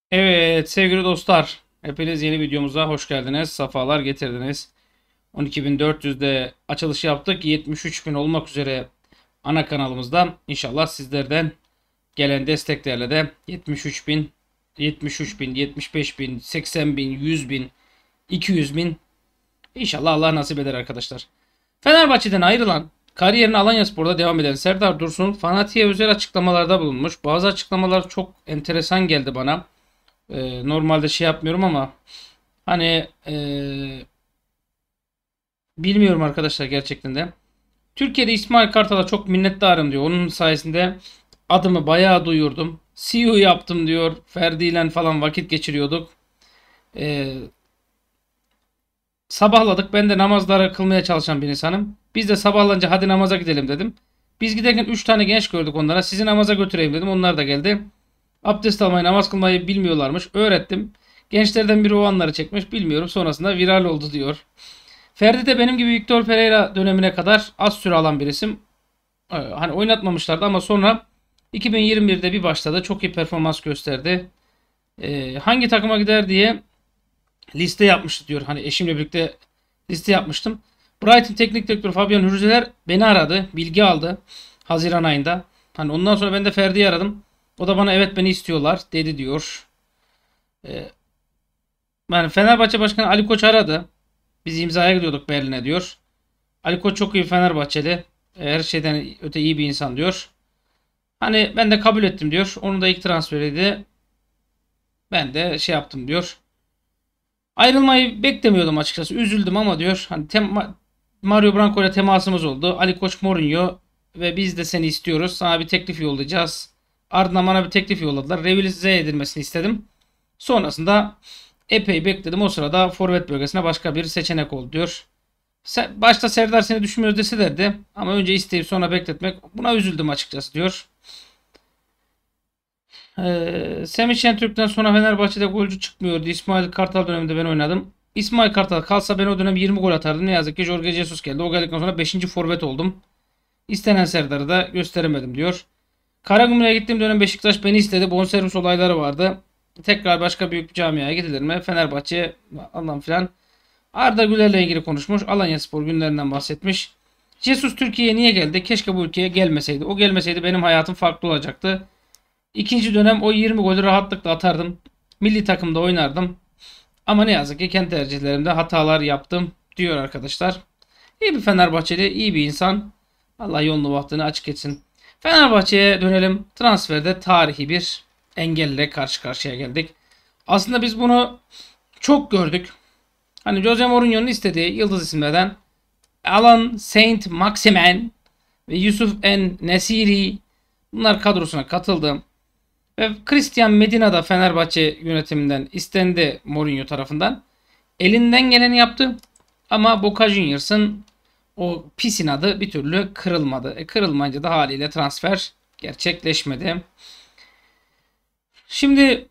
Evet sevgili dostlar, hepiniz yeni videomuza hoş geldiniz, sefalar getirdiniz. 12.400'de açılış yaptık, 73.000 olmak üzere ana kanalımızdan. İnşallah sizlerden gelen desteklerle de 73.000, 73.000, 75.000, 80.000, 100.000, 200.000 İnşallah Allah nasip eder arkadaşlar. Fenerbahçe'den ayrılan, kariyerine Alanyaspor'da devam eden Serdar Dursun, Fanatik'e özel açıklamalarda bulunmuş. Bazı açıklamalar çok enteresan geldi bana. Normalde şey yapmıyorum ama hani bilmiyorum arkadaşlar gerçekten de. Türkiye'de İsmail Kartal'a çok minnettarım diyor. Onun sayesinde adımı bayağı duyurdum. CEO yaptım diyor. Ferdi ile falan vakit geçiriyorduk. Ee, Sabahladık. Ben de namazları kılmaya çalışan bir insanım. Biz de sabahlanınca hadi namaza gidelim dedim. Biz giderken 3 tane genç gördük onlara. Sizi namaza götüreyim dedim. Onlar da geldi. Abdest almayı, namaz kılmayı bilmiyorlarmış. Öğrettim. Gençlerden biri o anları çekmiş. Bilmiyorum. Sonrasında viral oldu diyor. Ferdi de benim gibi Victor Pereira dönemine kadar az süre alan bir isim. Hani oynatmamışlardı ama sonra 2021'de bir başladı. Çok iyi performans gösterdi. Hangi takıma gider diye liste yapmıştı diyor. Hani eşimle birlikte liste yapmıştım. Brighton teknik direktörü Fabian Hürzeler beni aradı. Bilgi aldı. Haziran ayında. Hani ondan sonra ben de Ferdi'yi aradım. O da bana evet beni istiyorlar dedi diyor. Ee, Yani Fenerbahçe Başkanı Ali Koç aradı. Biz imzaya gidiyorduk Berlin'e diyor. Ali Koç çok iyi Fenerbahçeli. Her şeyden öte iyi bir insan diyor. Hani ben de kabul ettim diyor. Onun da ilk transferiydi. Ben de şey yaptım diyor. Ayrılmayı beklemiyordum açıkçası. Üzüldüm ama diyor. Hani Mario Branco ile temasımız oldu. Ali Koç, Mourinho ve biz de seni istiyoruz. Sana bir teklif yollayacağız. Ardından bana bir teklif yolladılar. Revize edilmesini istedim. Sonrasında epey bekledim. O sırada forvet bölgesine başka bir seçenek oldu diyor. Başta Serdar seni düşünmüyoruz deselerdi. Ama önce isteyip sonra bekletmek. Buna üzüldüm açıkçası diyor. Semih Şentürk'ten sonra Fenerbahçe'de golcü çıkmıyordu. İsmail Kartal döneminde ben oynadım. İsmail Kartal kalsa ben o dönem 20 gol atardım. Ne yazık ki Jorge Jesus geldi. O geldikten sonra 5. forvet oldum. İstenen Serdar'ı da gösteremedim diyor. Karagümrük'e gittiğim dönem Beşiktaş beni istedi. Bonservis olayları vardı. Tekrar başka büyük bir camiaya gidilir mi? Fenerbahçe Allah'ım filan. Arda Güler'le ilgili konuşmuş. Alanyaspor günlerinden bahsetmiş. Jesus Türkiye'ye niye geldi? Keşke bu ülkeye gelmeseydi. O gelmeseydi benim hayatım farklı olacaktı. İkinci dönem o 20 golü rahatlıkla atardım. Milli takımda oynardım. Ama ne yazık ki kendi tercihlerimde hatalar yaptım diyor arkadaşlar. İyi bir Fenerbahçeli, iyi bir insan. Allah yolunu bahtını açık etsin. Fenerbahçe'ye dönelim. Transferde tarihi bir engelle karşı karşıya geldik. Aslında biz bunu çok gördük. Hani Jose Mourinho'nun istediği yıldız isimlerden Alan Saint Maximin ve Yusuf En Nesiri bunlar kadrosuna katıldı. Ve Christian Medina da Fenerbahçe yönetiminden istendi Mourinho tarafından. Elinden geleni yaptı. Ama Boca Juniors'ın o pis inadı bir türlü kırılmadı. Kırılmayınca da haliyle transfer gerçekleşmedi. Şimdi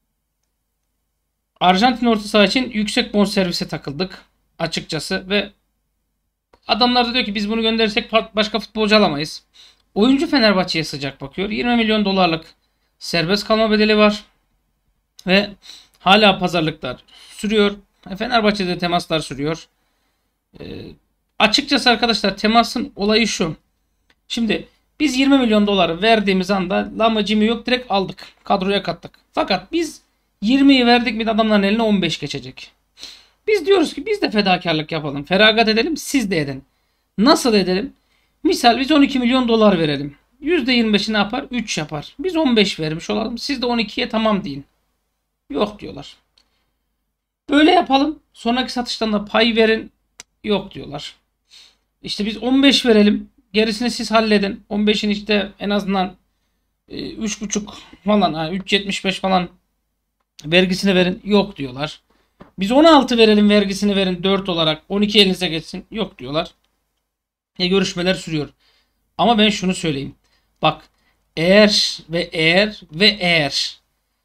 Arjantin orta saha için yüksek bonservise takıldık açıkçası ve adamlar da diyor ki biz bunu gönderirsek başka futbolcu alamayız. Oyuncu Fenerbahçe'ye sıcak bakıyor. 20 milyon dolarlık serbest kalma bedeli var ve hala pazarlıklar sürüyor. Fenerbahçe'de temaslar sürüyor. Açıkçası arkadaşlar temasın olayı şu. Şimdi biz 20 milyon doları verdiğimiz anda Lama Jimmy yok direkt aldık. Kadroya kattık. Fakat biz 20'yi verdik mi adamların eline 15 geçecek. Biz diyoruz ki biz de fedakarlık yapalım. Feragat edelim siz de edin. Nasıl edelim? Misal biz 12 milyon dolar verelim. %25'i ne yapar? 3 yapar. Biz 15 vermiş olalım. Siz de 12'ye tamam deyin. Yok diyorlar. Böyle yapalım. Sonraki satıştan da pay verin. Yok diyorlar. İşte biz 15 verelim. Gerisini siz halledin. 15'in işte en azından 3,5 falan 3,75 falan vergisini verin. Yok diyorlar. Biz 16 verelim vergisini verin 4 olarak 12 elinize geçsin. Yok diyorlar. Görüşmeler sürüyor. Ama ben şunu söyleyeyim. Bak eğer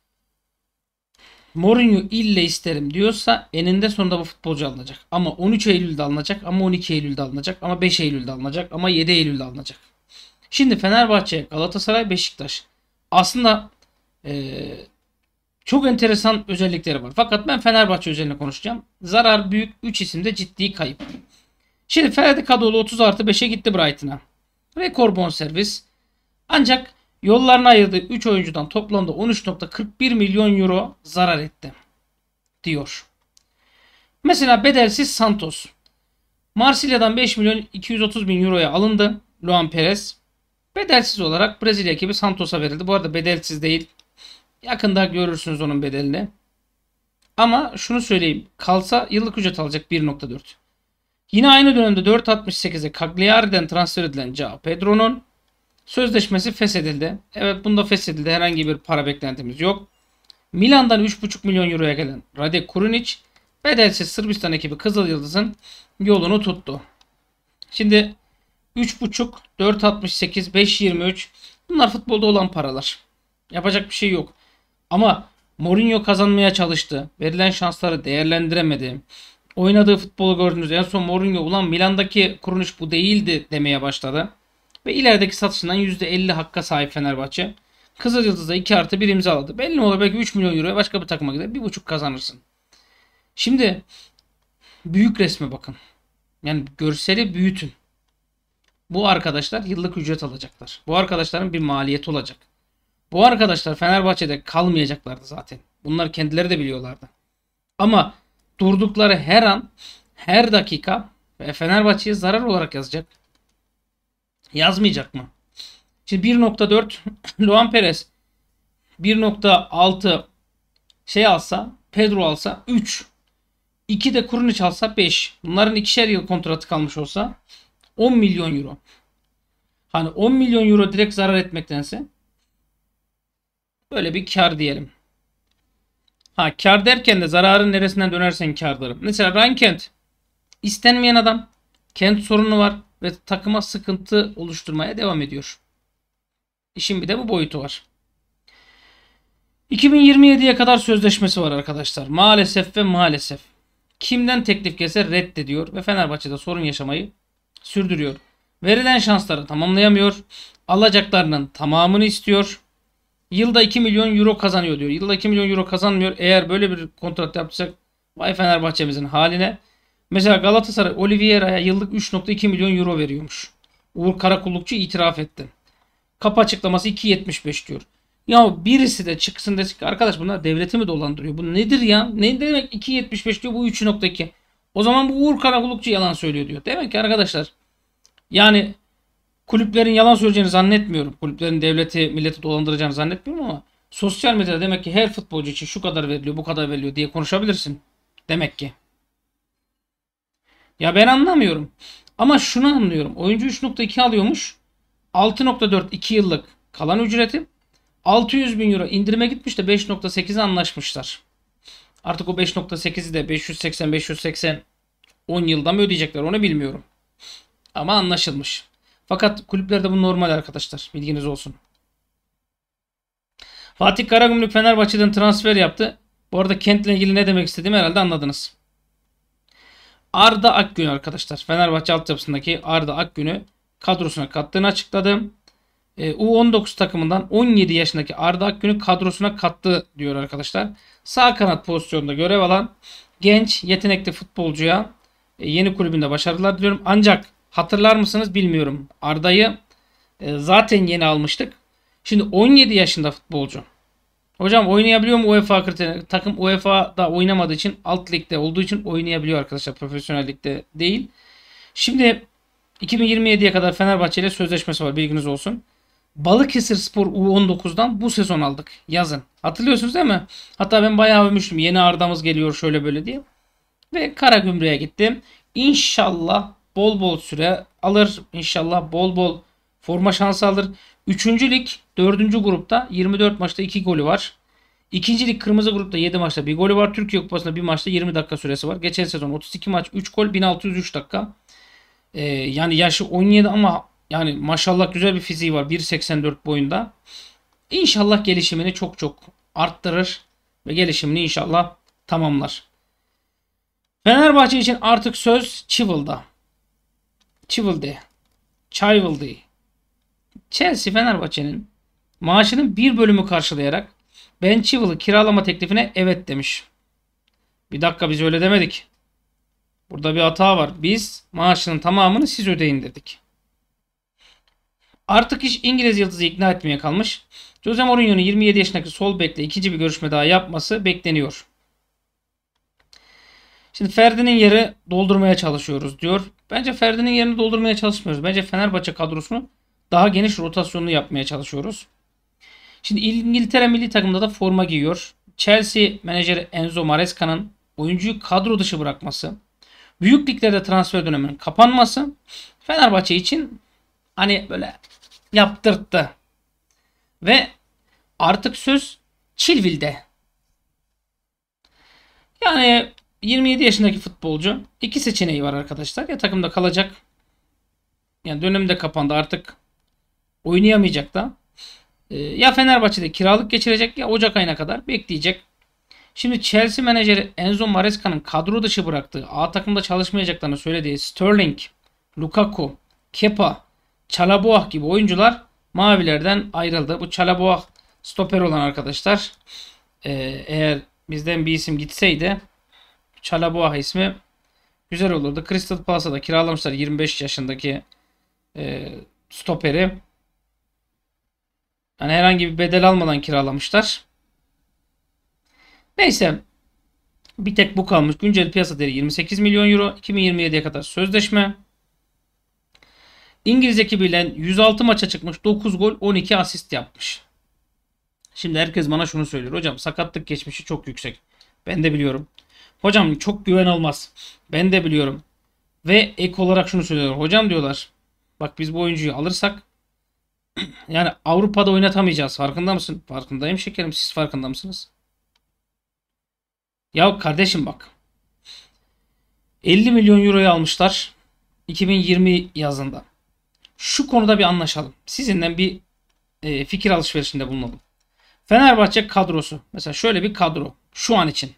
Mourinho ille isterim diyorsa eninde sonunda bu futbolcu alınacak. Ama 13 Eylül'de alınacak, ama 12 Eylül'de alınacak, ama 5 Eylül'de alınacak, ama 7 Eylül'de alınacak. Şimdi Fenerbahçe, Galatasaray, Beşiktaş. Aslında ee, Çok enteresan özellikleri var. Fakat ben Fenerbahçe özelini konuşacağım. Zarar büyük. 3 isimde ciddi kayıp. Şimdi Ferdi Kadıoğlu 30+5'e gitti Brighton'a. Rekor bonservis. Ancak yollarına ayırdığı 3 oyuncudan toplamda 13,41 milyon euro zarar etti. Diyor. Mesela bedelsiz Santos. Marsilya'dan 5 milyon 230 bin euroya alındı. Luan Perez. Bedelsiz olarak Brezilya ekibi Santos'a verildi. Bu arada bedelsiz değil. Yakında görürsünüz onun bedelini. Ama şunu söyleyeyim. Kalsa yıllık ücret alacak 1,4. Yine aynı dönemde 4,68'e Cagliari'den transfer edilen João Pedro'nun sözleşmesi feshedildi. Evet, bunda feshedildi. Herhangi bir para beklentimiz yok. Milan'dan 3,5 milyon euroya gelen Rade Kurunic bedelsiz Sırbistan ekibi Kızıl Yıldız'ın yolunu tuttu. Şimdi 3,5, 4,68, 5,23 bunlar futbolda olan paralar. Yapacak bir şey yok. Ama Mourinho kazanmaya çalıştı. Verilen şansları değerlendiremedi. Oynadığı futbolu gördünüz. En son Mourinho ulan Milan'daki kuruluş bu değildi demeye başladı. Ve ilerideki satışından %50 hakka sahip Fenerbahçe. Kızıl Yıldız'da 2+1 imzaladı. Belli mi olur, belki 3 milyon euroya başka bir takıma gider. 1,5 kazanırsın. Şimdi büyük resme bakın. Yani görseli büyütün. Bu arkadaşlar yıllık ücret alacaklar. Bu arkadaşların bir maliyeti olacak. Bu arkadaşlar Fenerbahçe'de kalmayacaklardı zaten. Bunlar kendileri de biliyorlardı. Ama durdukları her an, her dakika Fenerbahçe'ye zarar olarak yazacak. Yazmayacak mı? Şimdi 1,4 Luan Perez, 1,6 şey alsa, Pedro alsa 3. 2 de Kurunic alsa 5. Bunların 2'şer yıl kontratı kalmış olsa 10 milyon euro. Hani 10 milyon euro direkt zarar etmektense böyle bir kar diyelim. Ha, kar derken de zararın neresinden dönersen kârdarım. Mesela Ryan Kent istenmeyen adam. Kent sorunu var ve takıma sıkıntı oluşturmaya devam ediyor. İşin bir de bu boyutu var. 2027'ye kadar sözleşmesi var arkadaşlar. Maalesef ve maalesef. Kimden teklif gelse reddediyor ve Fenerbahçe'de sorun yaşamayı sürdürüyor. Verilen şansları tamamlayamıyor. Alacaklarının tamamını istiyor. Yılda 2 milyon euro kazanıyor diyor. Yılda 2 milyon euro kazanmıyor. Eğer böyle bir kontrat yapacak, vay Fenerbahçe'mizin haline. Mesela Galatasaray Oliveira'ya yıllık 3,2 milyon euro veriyormuş. Uğur Karakullukçu itiraf etti. Kapı açıklaması 2,75 diyor. Ya birisi de çıksın desin ki arkadaş bunlar devleti mi dolandırıyor? Bu nedir ya? Ne demek 2,75 diyor, bu 3,2. O zaman bu Uğur Karakullukçu yalan söylüyor diyor. Demek ki arkadaşlar yani kulüplerin yalan söyleyeceğini zannetmiyorum. Kulüplerin devleti, milleti dolandıracağını zannetmiyorum ama sosyal medyada demek ki her futbolcu için şu kadar veriliyor, bu kadar veriliyor diye konuşabilirsin. Demek ki. Ya ben anlamıyorum. Ama şunu anlıyorum. Oyuncu 3,2 alıyormuş. 6,4 2 yıllık kalan ücreti. 600 bin euro indirime gitmiş de 5,8'e anlaşmışlar. Artık o 5,8'i de 580 10 yılda mı ödeyecekler onu bilmiyorum. Ama anlaşılmış. Fakat kulüplerde bu normal arkadaşlar. Bilginiz olsun. Fatih Karagümrük Fenerbahçe'den transfer yaptı. Bu arada Kent'le ilgili ne demek istediğimi herhalde anladınız. Arda Akgün arkadaşlar. Fenerbahçe altyapısındaki Arda Akgün'ü kadrosuna kattığını açıkladı. U19 takımından 17 yaşındaki Arda Akgün'ü kadrosuna kattı diyor arkadaşlar. Sağ kanat pozisyonunda görev alan genç yetenekli futbolcuya yeni kulübünde başarılar diliyorum. Ancak hatırlar mısınız bilmiyorum. Arda'yı zaten yeni almıştık. Şimdi 17 yaşında futbolcu. Hocam oynayabiliyor mu UEFA kriterine? Takım UEFA'da oynamadığı için alt ligde olduğu için oynayabiliyor arkadaşlar. Profesyonel ligde değil. Şimdi 2027'ye kadar Fenerbahçe ile sözleşmesi var, bilginiz olsun. Balıkesirspor U19'dan bu sezon aldık yazın. Hatırlıyorsunuz değil mi? Hatta ben bayağı övmüştüm. Yeni Arda'mız geliyor şöyle böyle diye. Ve Karagümrük'e gittim. İnşallah bol bol süre alır. İnşallah bol bol forma şansı alır. 3. lig 4. grupta 24 maçta 2 golü var. 2. lig kırmızı grupta 7 maçta 1 golü var. Türkiye Kupası'nda 1 maçta 20 dakika süresi var. Geçen sezon 32 maç 3 gol 1603 dakika. Yani yaşı 17 ama yani maşallah güzel bir fiziği var. 1,84 boyunda. İnşallah gelişimini çok çok arttırır ve gelişimini inşallah tamamlar. Fenerbahçe için artık söz Chival'da. Chelsea Fenerbahçe'nin maaşının bir bölümü karşılayarak Ben Chilwell'ı kiralama teklifine evet demiş. Bir dakika, biz öyle demedik. Burada bir hata var. Biz maaşının tamamını siz ödeyin dedik. Artık iş İngiliz yıldızı ikna etmeye kalmış. Jose Mourinho'nun 27 yaşındaki sol bekle ikinci bir görüşme daha yapması bekleniyor. Şimdi Ferdi'nin yeri doldurmaya çalışıyoruz diyor. Bence Ferdi'nin yerini doldurmaya çalışmıyoruz. Bence Fenerbahçe kadrosunu daha geniş rotasyonlu yapmaya çalışıyoruz. Şimdi İngiltere milli takımında da forma giyiyor. Chelsea menajeri Enzo Maresca'nın oyuncuyu kadro dışı bırakması, büyük liglerde transfer döneminin kapanması Fenerbahçe için hani böyle yaptırttı. Ve artık söz Chilwell'de. Yani 27 yaşındaki futbolcu, iki seçeneği var arkadaşlar. Ya takımda kalacak, yani dönemi de kapandı artık, oynayamayacak da. Ya Fenerbahçe'de kiralık geçirecek ya Ocak ayına kadar bekleyecek. Şimdi Chelsea menajeri Enzo Maresca'nın kadro dışı bıraktığı, A takımda çalışmayacaklarını söylediği Sterling, Lukaku, Kepa, Çalhanoğlu gibi oyuncular mavilerden ayrıldı. Bu Çalhanoğlu stoper olan arkadaşlar, eğer bizden bir isim gitseydi Çalhanoğlu ismi güzel olurdu. Crystal Palace'a da kiralamışlar 25 yaşındaki stoperi. Yani herhangi bir bedel almadan kiralamışlar. Neyse. Bir tek bu kalmış. Güncel piyasa değeri 28 milyon euro. 2027'ye kadar sözleşme. İngiliz ekibiyle 106 maça çıkmış. 9 gol 12 asist yapmış. Şimdi herkes bana şunu söylüyor. Hocam sakatlık geçmişi çok yüksek. Ben de biliyorum. Hocam çok güven olmaz. Ben de biliyorum. Ve ek olarak şunu söylüyorlar. Hocam diyorlar, bak biz bu oyuncuyu alırsak yani Avrupa'da oynatamayacağız. Farkında mısın? Farkındayım şekerim. Siz farkında mısınız? Ya kardeşim bak. 50 milyon euroyu almışlar 2020 yazında. Şu konuda bir anlaşalım. Sizinle bir fikir alışverişinde bulunalım. Fenerbahçe kadrosu. Mesela şöyle bir kadro. Şu an için.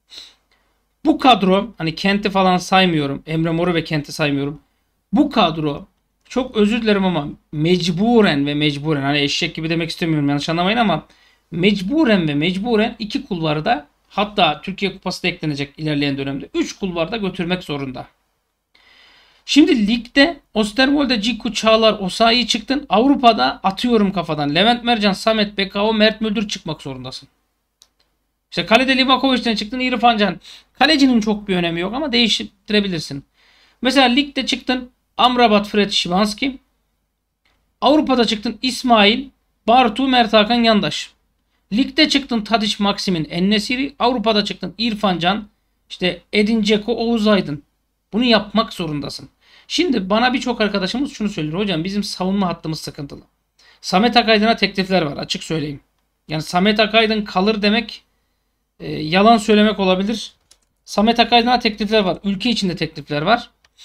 Bu kadro, hani Kent'i falan saymıyorum. Emre Mor'u ve Kent'i saymıyorum. Bu kadro, çok özür dilerim ama mecburen hani eşek gibi demek istemiyorum, yanlış anlamayın, ama mecburen iki kulvarda, hatta Türkiye Kupası da eklenecek ilerleyen dönemde, 3 kulvarda götürmek zorunda. Şimdi ligde Osterwolde, Ciku, Çağlar, Osayi çıktın. Avrupa'da atıyorum kafadan Levent Mercan, Samet, Bekao, Mert Müldür çıkmak zorundasın. İşte kalede Livakovic'den çıktın, İrfan Can. Kalecinin çok bir önemi yok ama değiştirebilirsin. Mesela ligde çıktın Amrabat, Fred, Szymanski. Avrupa'da çıktın İsmail, Bartu, Mert Hakan Yandaş. Ligde çıktın Tadic, Maksim'in, En-Nesyri. Avrupa'da çıktın İrfan Can, işte Edin Dzeko, Oğuz Aydın. Bunu yapmak zorundasın. Şimdi bana birçok arkadaşımız şunu söylüyor. Hocam bizim savunma hattımız sıkıntılı. Samet Akaydın'a teklifler var, açık söyleyeyim. Yani Samet Akaydın kalır demek yalan söylemek olabilir. Samet Akaydın'a teklifler var. Ülke içinde teklifler var.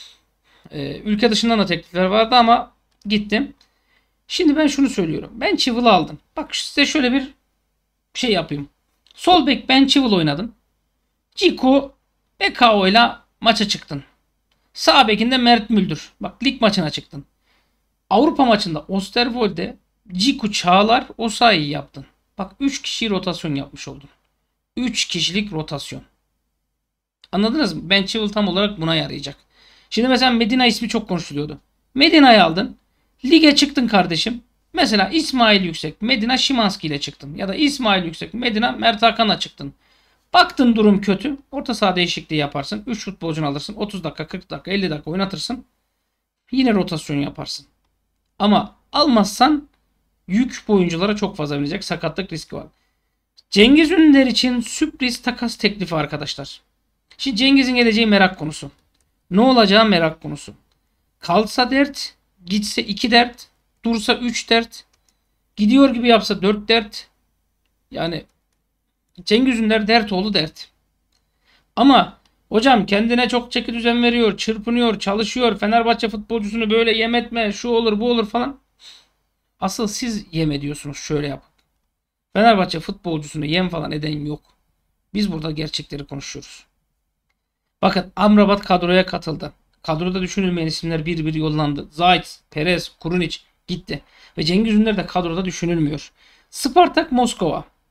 Ülke dışından da teklifler vardı ama gittim. Şimdi ben şunu söylüyorum. Ben Chilwell'ı aldım. Bak size şöyle bir şey yapayım. Sol bek Ben Chilwell oynadın. Ciku Bekao ile maça çıktın. Sağ bekinde Mert Müldür. Bak lig maçına çıktın. Avrupa maçında Osterwolde, Ciku, Çağlar, Osayi yaptın. Bak 3 kişi rotasyon yapmış oldun. 3 kişilik rotasyon. Anladınız mı? Ben Chilwell tam olarak buna yarayacak. Şimdi mesela Medina ismi çok konuşuluyordu. Medina'yı aldın. Lige çıktın kardeşim. Mesela İsmail Yüksek, Medina Szymanski ile çıktın. Ya da İsmail Yüksek, Medina Mert Hakan'la çıktın. Baktın durum kötü. Orta saha değişikliği yaparsın. 3 futbolcunu alırsın. 30 dakika, 40 dakika, 50 dakika oynatırsın. Yine rotasyon yaparsın. Ama almazsan yük oyunculara çok fazla binecek. Sakatlık riski var. Cengiz Ünder için sürpriz takas teklifi arkadaşlar. Şimdi Cengiz'in geleceği merak konusu. Ne olacağı merak konusu. Kalsa dert, gitse 2 dert, dursa 3 dert, gidiyor gibi yapsa 4 dert. Yani Cengiz Ünder dert oğlu dert. Ama hocam kendine çok çeki düzen veriyor, çırpınıyor, çalışıyor. Fenerbahçe futbolcusunu böyle yem etme, şu olur bu olur falan. Asıl siz yem ediyorsunuz şöyle yapıp. Fenerbahçe futbolcusunu yem falan eden yok. Biz burada gerçekleri konuşuyoruz. Bakın Amrabat kadroya katıldı. Kadroda düşünülmeyen isimler bir bir yollandı. Zayt, Perez, Kurunic gitti. Ve Cengiz Ünder de kadroda düşünülmüyor. Spartak Moskova.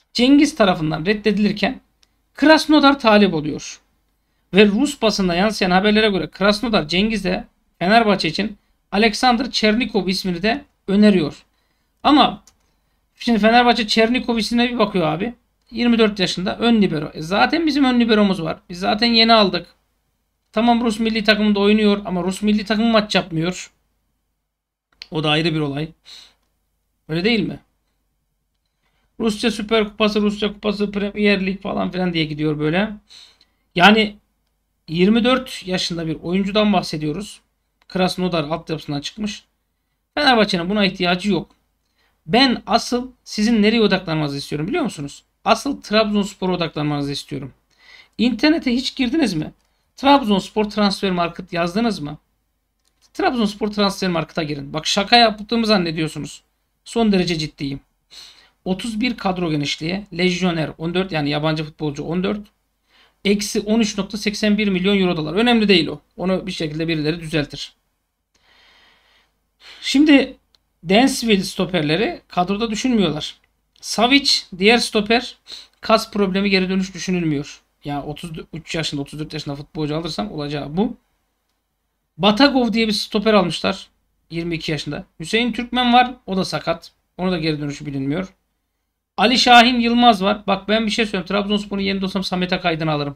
Cengiz tarafından reddedilirken Krasnodar talip oluyor. Ve Rus basında yansıyan haberlere göre Krasnodar Cengiz'e Fenerbahçe için Alexander Chernikov ismini de öneriyor. Ama şimdi Fenerbahçe Chernikov ismine bir bakıyor abi. 24 yaşında ön libero. Zaten bizim ön liberomuz var. Biz zaten yeni aldık. Tamam, Rus milli takımında oynuyor ama Rus milli takımı maç yapmıyor. O da ayrı bir olay. Öyle değil mi? Rusya Süper Kupası, Rusya Kupası, Premier Lig falan filan diye gidiyor böyle. Yani 24 yaşında bir oyuncudan bahsediyoruz. Krasnodar altyapısından çıkmış. Fenerbahçe'nin buna ihtiyacı yok. Ben asıl sizin nereye odaklanmanızı istiyorum biliyor musunuz? Asıl Trabzonspor'a odaklanmanızı istiyorum. İnternete hiç girdiniz mi? Trabzonspor Transfer Market yazdınız mı? Trabzonspor Transfer Market'a girin. Bak, şaka yaptığımı zannediyorsunuz. Son derece ciddiyim. 31 kadro genişliği. Lejyoner 14, yani yabancı futbolcu 14. Eksi 13.81 milyon euro dolar. Önemli değil o. Onu bir şekilde birileri düzeltir. Şimdi Dansville stoperleri kadroda düşünmüyorlar. Savic diğer stoper, kas problemi, geri dönüş düşünülmüyor. Yani 33 yaşında 34 yaşında futbolcu alırsam olacağı bu. Batagov diye bir stoper almışlar. 22 yaşında. Hüseyin Türkmen var. O da sakat. Onu da geri dönüşü bilinmiyor. Ali Şahin Yılmaz var. Bak, ben bir şey söyleyeyim. Trabzonspor'un yerinde olsam Samet Akaydın'ı alırım.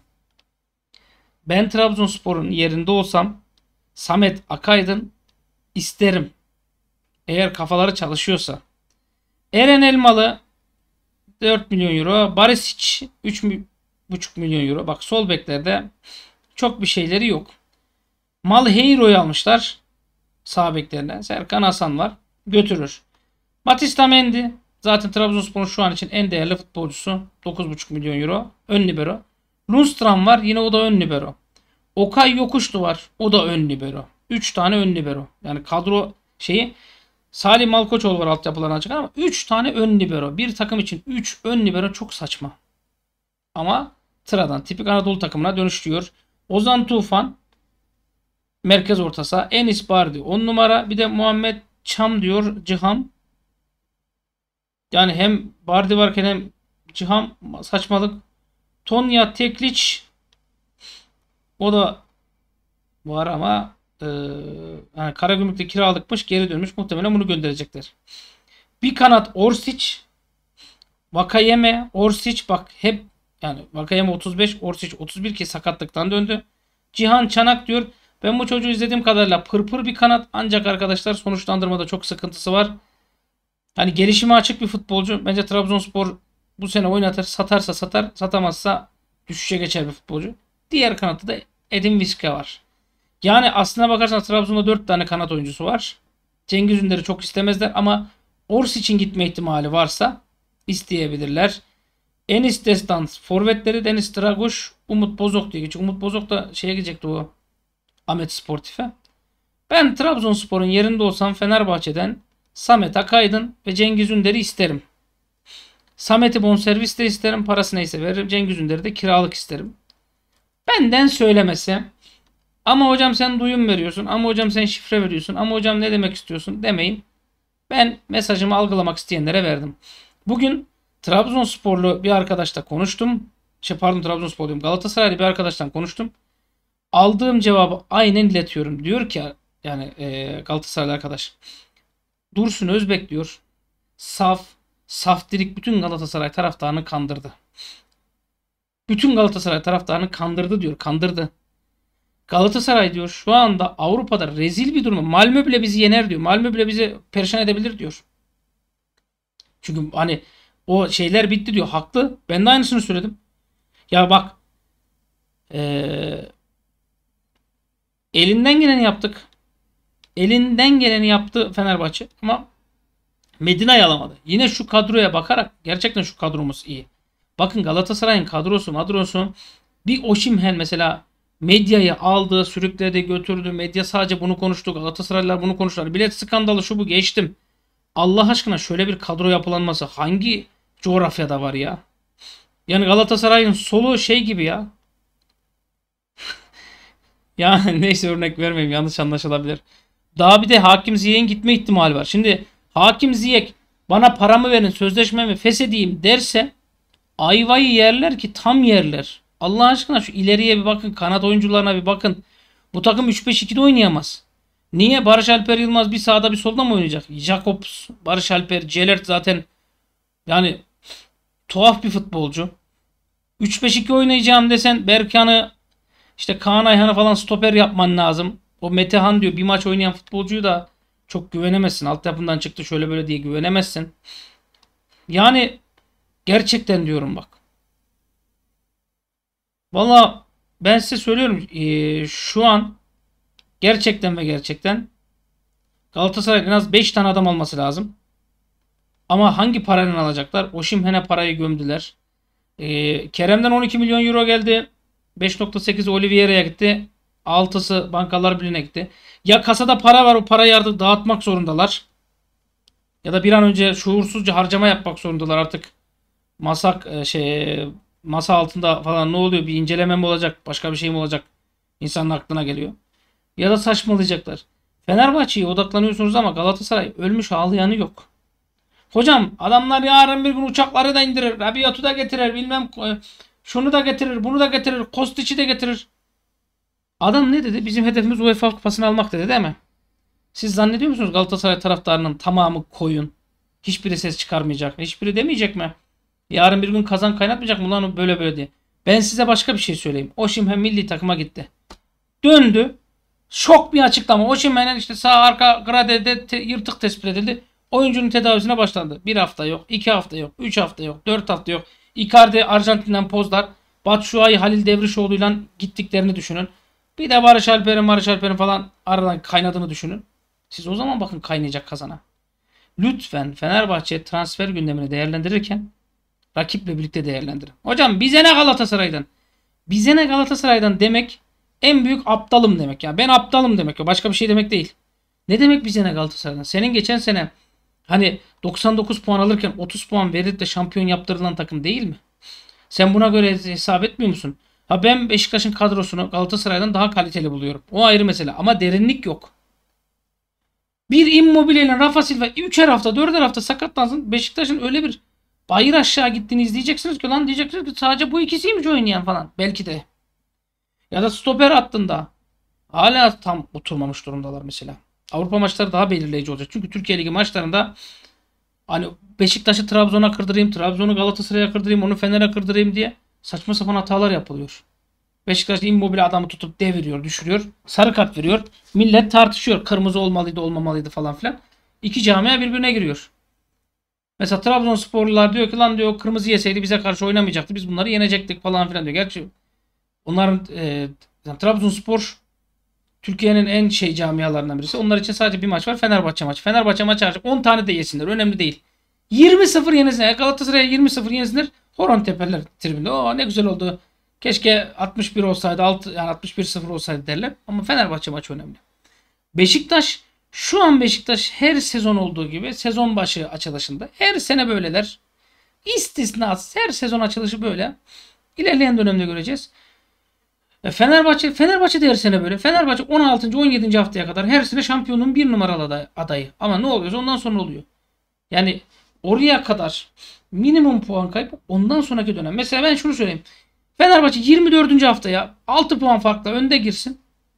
Ben Trabzonspor'un yerinde olsam Samet Akaydın isterim. Eğer kafaları çalışıyorsa. Eren Elmalı 4 milyon euro. Barisic 3,5 milyon euro. Bak, sol beklerde çok bir şeyleri yok. Malheiro'yu almışlar. Sağ beklerine. Serkan Hasan var. Götürür. Batista Mendy. Zaten Trabzonspor'un şu an için en değerli futbolcusu. 9,5 milyon euro. Ön libero. Lundstram var. Yine o da ön libero. Okay Yokuşlu var. O da ön libero. 3 tane ön libero. Yani kadro şeyi, Salih Malkoçoğlu var altyapılarına çıkan ama 3 tane ön libero. Bir takım için 3 ön libero çok saçma. Ama Tıra'dan tipik Anadolu takımına dönüştürüyor. Ozan Tufan merkez orta saha. Enis Bardi 10 numara. Bir de Muhammed Çam diyor Ciham. Yani hem Bardi varken hem Ciham, saçmalık. Tonya Tekliç, o da var ama yani Karagümrük'te kiralıkmış, geri dönmüş, muhtemelen bunu gönderecekler. Bir kanat Orsic, Vakayeme, Orsic, bak hep yani Vakayeme 35, Orsic 31 ki sakatlıktan döndü. Cihan Çanak diyor. Ben bu çocuğu izlediğim kadarıyla pırpır bir kanat, ancak arkadaşlar sonuçlandırmada çok sıkıntısı var. Hani gelişime açık bir futbolcu. Bence Trabzonspor bu sene oynatır. Satarsa satar. Satamazsa düşüşe geçer bir futbolcu. Diğer kanatta da Edin Viska var. Yani aslına bakarsan Trabzon'da 4 tane kanat oyuncusu var. Cengiz Ünder'i çok istemezler ama Orsic'in gitme ihtimali varsa isteyebilirler. Enis Destans forvetleri Deniz Draguş, Umut Bozok diye geçiyor. Umut Bozok da şeye gidecekti, o Ahmet Sportif'e. Ben Trabzonspor'un yerinde olsam Fenerbahçe'den Samet Akaydın ve Cengiz Ünder'i isterim. Samet'i bonservis de isterim. Parası neyse veririm. Cengiz Ünder'i de kiralık isterim. Benden söylemesi. Ama hocam sen duyum veriyorsun. Ama hocam sen şifre veriyorsun. Ama hocam ne demek istiyorsun demeyin. Ben mesajımı algılamak isteyenlere verdim. Bugün Trabzonsporlu bir arkadaşla konuştum. Trabzonspor diyorum. Galatasaraylı bir arkadaşla konuştum. Aldığım cevabı aynen iletiyorum. Diyor ki yani Galatasaraylı arkadaş. Dursun Özbek diyor. Saftirik bütün Galatasaray taraftarını kandırdı. Bütün Galatasaray taraftarını kandırdı diyor. Kandırdı. Galatasaray diyor şu anda Avrupa'da rezil bir durum. Malmö bile bizi yener diyor. Malmö bile bizi perişan edebilir diyor. Çünkü hani o şeyler bitti diyor. Haklı. Ben de aynısını söyledim. Ya bak, elinden geleni yaptık. Elinden geleni yaptı Fenerbahçe ama Medina'yı alamadı. Yine şu kadroya bakarak gerçekten şu kadromuz iyi. Bakın Galatasaray'ın kadrosu bir Osimhen mesela medyayı aldı, sürükledi, götürdü. Medya sadece bunu konuştu. Galatasaraylılar bunu konuştular. Bilet skandalı şu bu geçtim. Allah aşkına şöyle bir kadro yapılanması hangi coğrafyada var ya? Yani Galatasaray'ın solu şey gibi ya. Ya neyse, örnek vermeyeyim, yanlış anlaşılabilir. Daha bir de Hakim Ziyech'in gitme ihtimali var. Şimdi Hakim Ziyech bana paramı verin, sözleşmemi feshedeyim derse Ayvayı yerler ki tam yerler. Allah aşkına şu ileriye bir bakın. Kanat oyuncularına bir bakın. Bu takım 3-5-2'de oynayamaz. Niye? Barış Alper Yılmaz bir sağda bir solda mı oynayacak? Jakobs, Barış Alper, Celert zaten yani tuhaf bir futbolcu. 3-5-2 oynayacağım desen Berkan'ı işte Kaan Ayhan'ı falan stoper yapman lazım. O Metehan diyor bir maç oynayan futbolcuyu da çok güvenemezsin. Altyapından çıktı şöyle böyle diye güvenemezsin. Yani gerçekten diyorum bak. Valla ben size söylüyorum şu an gerçekten ve gerçekten Galatasaray'ın en az 5 tane adam alması lazım. Ama hangi parayla alacaklar? Osimhen'e parayı gömdüler. Kerem'den 12 milyon euro geldi. 5.8 Oliveira'ya gitti. 6'sı Bankalar Birliği'ne gitti. Ya kasada para var o parayı artık dağıtmak zorundalar. Ya da bir an önce şuursuzca harcama yapmak zorundalar artık. Masak masa altında falan ne oluyor? Bir inceleme mi olacak? Başka bir şey mi olacak? İnsanın aklına geliyor. Ya da saçmalayacaklar. Fenerbahçe'ye odaklanıyorsunuz ama Galatasaray ölmüş ağlayanı yok. Hocam adamlar yarın bir gün uçakları da indirir. Rabiot'u da getirir. Bilmem şunu da getirir. Bunu da getirir. Kostic'i de getirir. Adam ne dedi? Bizim hedefimiz UEFA Kupası'nı almak dedi değil mi? Siz zannediyor musunuz Galatasaray taraftarının tamamı koyun? Hiçbiri ses çıkarmayacak. Hiçbiri demeyecek mi? Yarın bir gün kazan kaynatmayacak mı lan böyle böyle diye. Ben size başka bir şey söyleyeyim. Osimhen milli takıma gitti. Döndü. Şok bir açıklama. Osimhen'in işte sağ arka gradede yırtık tespit edildi. Oyuncunun tedavisine başlandı. Bir hafta yok, 2 hafta yok, 3 hafta yok, 4 hafta yok. Icardi Arjantin'den pozlar. Batshuayi Halil Devrişoğlu'yla gittiklerini düşünün. Bir de Barış Alper'in falan aradan kaynadığını düşünün. Siz o zaman bakın kaynayacak kazana. Lütfen Fenerbahçe transfer gündemini değerlendirirken rakiple birlikte değerlendirin. Hocam bize ne Galatasaray'dan? Bize ne Galatasaray'dan demek en büyük aptalım demek ya. Ben aptalım demek ya. Başka bir şey demek değil. Ne demek bize ne Galatasaray'dan? Senin geçen sene hani 99 puan alırken 30 puan verip de şampiyon yaptırılan takım değil mi? Sen buna göre hesap etmiyor musun? Ha ben Beşiktaş'ın kadrosunu Galatasaray'dan daha kaliteli buluyorum. O ayrı mesele ama derinlik yok. Bir Immobile ile Rafa Silva 3'er hafta 4'er hafta sakatlansın. Beşiktaş'ın öyle bir bayır aşağı gittiğini izleyeceksiniz ki lan diyeceksiniz ki sadece bu ikisiymiş oynayan falan. Belki de. Ya da stoper hattında hala tam oturmamış durumdalar mesela. Avrupa maçları daha belirleyici olacak. Çünkü Türkiye Ligi maçlarında hani Beşiktaş'ı Trabzon'a kırdırayım, Trabzon'u Galatasaray'a kırdırayım, onu Fener'e kırdırayım diye saçma sapan hatalar yapılıyor. Beşiktaş Immobile adamı tutup deviriyor, düşürüyor. Sarı kart veriyor. Millet tartışıyor. Kırmızı olmalıydı, olmamalıydı falan filan. İki camia birbirine giriyor. Mesela Trabzonsporlular diyor ki lan diyor kırmızı yeseydi bize karşı oynamayacaktı. Biz bunları yenecektik falan filan diyor. Gerçi onların yani Trabzonspor Türkiye'nin en camialarından birisi. Onlar için sadece bir maç var. Fenerbahçe maçı. Fenerbahçe maçı harcayacak. 10 tane de yesinler. Önemli değil. 20-0 yenilsinler. Galatasaray'a 20-0 yenilsinler. Horon tepeler tribünde. O ne güzel oldu. Keşke 61 olsaydı, yani 61-0 olsaydı derler. Ama Fenerbahçe maçı önemli. Beşiktaş şu an Beşiktaş her sezon olduğu gibi sezon başı açılışında her sene böyleler. İstisnasız her sezon açılışı böyle. İlerleyen dönemde göreceğiz. Fenerbahçe de her sene böyle. Fenerbahçe 16. 17. haftaya kadar her sene şampiyonun bir numaralı adayı. Ama ne oluyorsa ondan sonra oluyor. Yani oraya kadar minimum puan kaybı ondan sonraki dönem. Mesela ben şunu söyleyeyim. Fenerbahçe 24. haftaya 6 puan farkla önde girsin.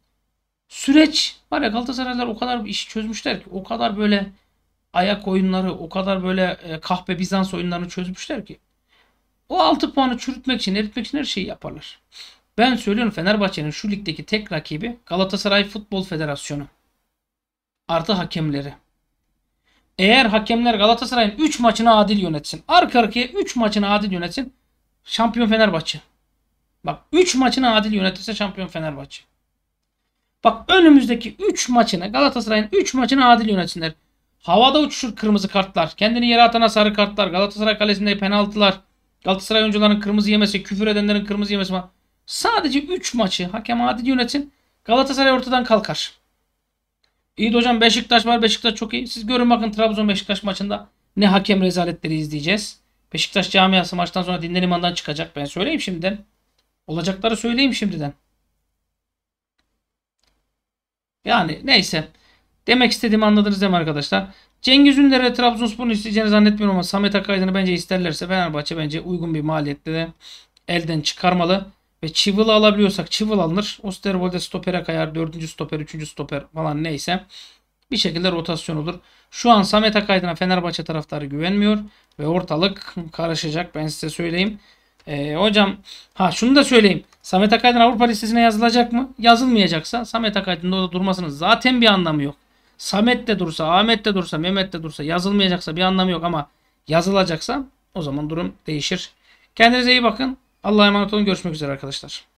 Süreç var ya Galatasaraylılar o kadar iş çözmüşler ki o kadar böyle ayak oyunları o kadar böyle kahpe Bizans oyunlarını çözmüşler ki o 6 puanı çürütmek için eritmek için her şeyi yaparlar. Ben söylüyorum Fenerbahçe'nin şu ligdeki tek rakibi Galatasaray Futbol Federasyonu. Artı hakemleri. Eğer hakemler Galatasaray'ın 3 maçını adil yönetsin. Arka arkaya 3 maçını adil yönetsin. Şampiyon Fenerbahçe. Bak 3 maçını adil yönetirse şampiyon Fenerbahçe. Bak önümüzdeki 3 maçını Galatasaray'ın 3 maçını adil yönetsinler. Havada uçuşur kırmızı kartlar. Kendini yere atana sarı kartlar. Galatasaray kalesinde penaltılar. Galatasaray oyuncularının kırmızı yemesi. Küfür edenlerin kırmızı yemesi var. Sadece 3 maçı hakem adil yönetsin. Galatasaray ortadan kalkar. İyi de hocam Beşiktaş var. Beşiktaş çok iyi. Siz görün bakın Trabzon Beşiktaş maçında ne hakem rezaletleri izleyeceğiz. Beşiktaş camiası maçtan sonra dinlenimandan çıkacak. Ben söyleyeyim şimdiden. Olacakları söyleyeyim şimdiden. Yani neyse. Demek istediğimi anladınız değil mi arkadaşlar? Cengiz Ünder'e Trabzonspor'un isteyeceğini zannetmiyorum ama Samet Akaydın'ı bence isterlerse Fenerbahçe bence uygun bir maliyette de elden çıkarmalı. Ve Chival'ı alabiliyorsak Chival alınır. Osterwolde stopere kayar. 4. stoper, 3. stoper falan neyse. Bir şekilde rotasyon olur. Şu an Samet Akaydın'a Fenerbahçe taraftarı güvenmiyor. Ve ortalık karışacak. Ben size söyleyeyim. Hocam şunu da söyleyeyim. Samet Akaydın Avrupa listesine yazılacak mı? Yazılmayacaksa Samet Akaydın'ın orada durmasının zaten bir anlamı yok. Samet de dursa, Ahmet de dursa, Mehmet de dursa yazılmayacaksa bir anlamı yok ama yazılacaksa o zaman durum değişir. Kendinize iyi bakın. Allah'a emanet olun. Görüşmek üzere arkadaşlar.